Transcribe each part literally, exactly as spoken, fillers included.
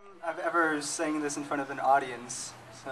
I've ever sang this in front of an audience, so...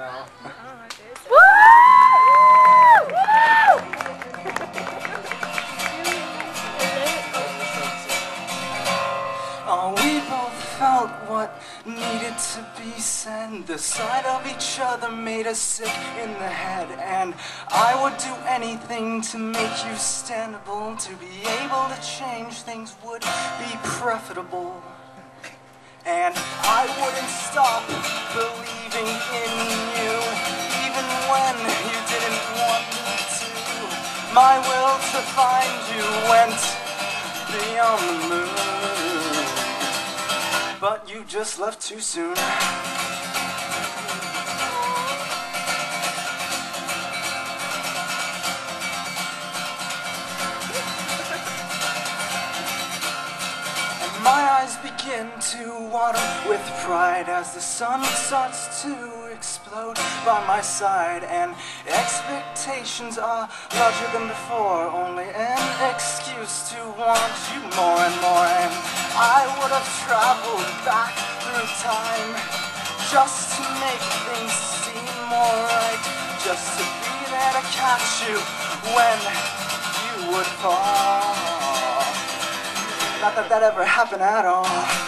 Oh, we both felt what needed to be said. The sight of each other made us sick in the head. And I would do anything to make you standable. To be able to change things would be profitable. And I wouldn't stop believing in you, even when you didn't want me to. My will to find you went beyond the moon, but you just left too soon. My eyes begin to water with pride as the sun starts to explode by my side, and expectations are larger than before, only an excuse to want you more and more. And I would have traveled back through time just to make things seem more right, just to be there to catch you when you would fall. Not that that ever happened at all.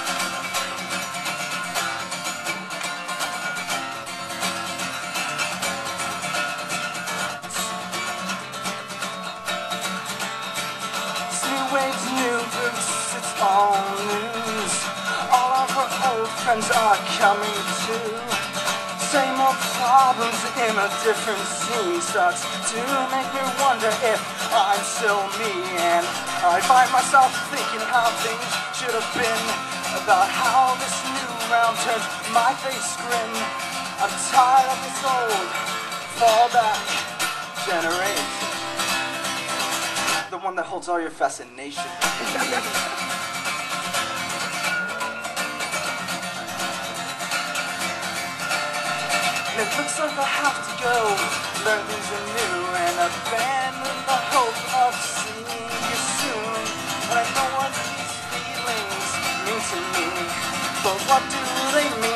New waves, new roots, it's all news. All of our old friends are coming too. Same old problems in a different scene starts to make me wonder if I'm still me. And I find myself thinking how things should have been, about how this new round turns my face grin. I'm tired of this old fallback generation, the one that holds all your fascination. It looks like I have to go, learn things anew, and abandon the hope of seeing you soon. And I know what these feelings mean to me, but what do they mean?